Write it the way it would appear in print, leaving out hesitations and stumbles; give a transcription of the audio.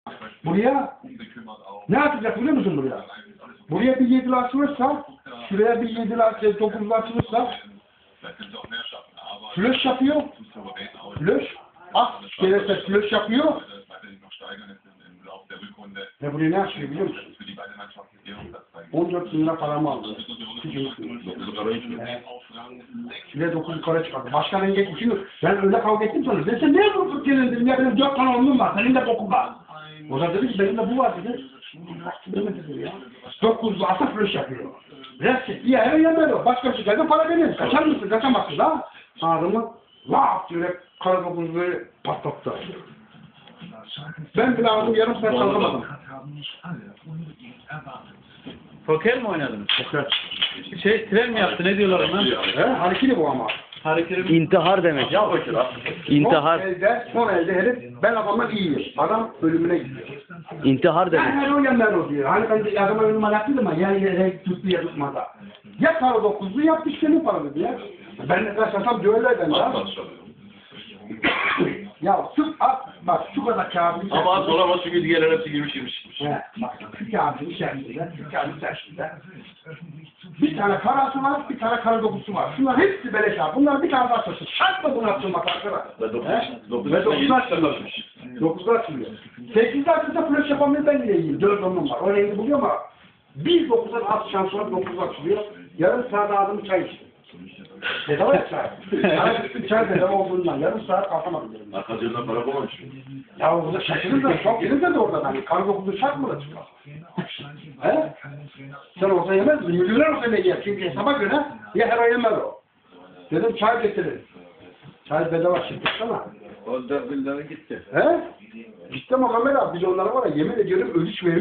Buraya ne atacak biliyor musun buraya? Buraya bir 7'li açılırsa, şuraya bir 7'li açılırsa, 9'lu açılırsa flöş yapıyor. Flöş. Gelirse flöş yapıyor. Ve buraya ne açıyor biliyor musun? 14 bin lira paramı aldı. Şuraya 9 yukarı çıkardı. Başkanın geçmişini ben öyle kavga ettim sonra. Ben sen niye bu gelindim ya benim 4 tane oğlum var. Senin de bokun var. O da dedi ki benim de bu var dedi. Ya. 9'lu asa flöş yapıyor. Biraz çekti ya her yerden o. Başka bir şeylerden para verir. Kaçar mısın? Kaçamazsın da. Ağzımı laf diye kara 9'lu patlattı. Ben bile ağzım yarım saat kalkamadım. Poker mi oynadınız? Poker. Tren mi yaptı? Ne diyorlar ona? Harekeli bu ama. Hareketli. İntihar demek. İntihar. Son elde herif ben adamdan iyiyim. Adam ölümüne gidiyor. İntihar demek. Yani her o yanlar o diyor. Hani ben de adama ölüme yaptım ama ya yere tuttu ya tutmadı. Ya para 9'lu yaptı senin paranı diye. Ben de kaçarsam düello ederim ya. Ya sırf at bak şu kadar kağıdın içerisinde. Ama sonra çünkü diğerler hepsi girmiş. Bak şu kağıdın içerisinde, bir tane karası var, bir tane kara dokusu var. Şunlar hepsi beleş abi. Bunlar bir tane daha açılsın. Şart mı bunu açılmak arkadaşlar? Ve 9'da açılıyor. 9'da açılıyor. 8'de açılsa flöş yapamıyor ben yine iyiyim. 4 onum var. O rengi buluyor ama bir 9'dan az şans var 9'da açılıyor. Yarım saat ağzımı çay içtim. Bedava ya çay. Yani çay bedava olduğundan yarım saat kalkamadım. Arkadaşlarından para bulmamış. Ya o da şaşırır da çok gelir de oradan hani karı dokuzu şart mı da çıkar? He? Sen olsa yemez mi? Müdürler olsa ne yer? Çünkü hesaba göre ya her ay yemez o. Dedim çay getirin. Çay bedava çıktı sana. 14 bin lira gitti. He? Gitti ama kamera biz onlara var ya yemin ediyorum ölüç verim.